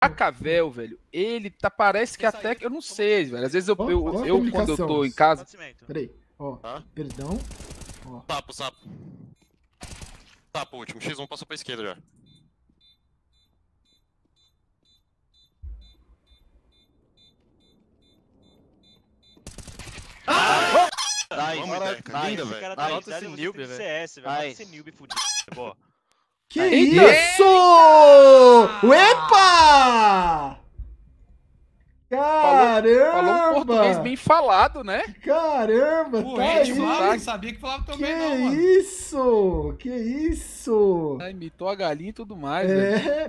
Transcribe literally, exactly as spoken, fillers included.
Cacavel, velho, ele tá, parece que até que eu não sei, velho. Às vezes eu, Ó, eu, ó a eu quando eu tô publicação. em casa. Peraí, ó. Tá. Perdão. Ó. Sapo, sapo. Sapo, último. xis um passou pra esquerda já. Nice, Vamos, Deca. nice. Linda, Esse velho. cara Nice. tá Nota esse noob, velho. C S, velho. Nota Nice. esse noob fudido. Boa. Que Eita! isso? Epa! Caramba! Falou um português bem falado, né? Caramba, Pô, tá é aí. de Flávio, não sabia que falava Que também não, mano. isso? Que isso? Ah, imitou a galinha e tudo mais, velho. É.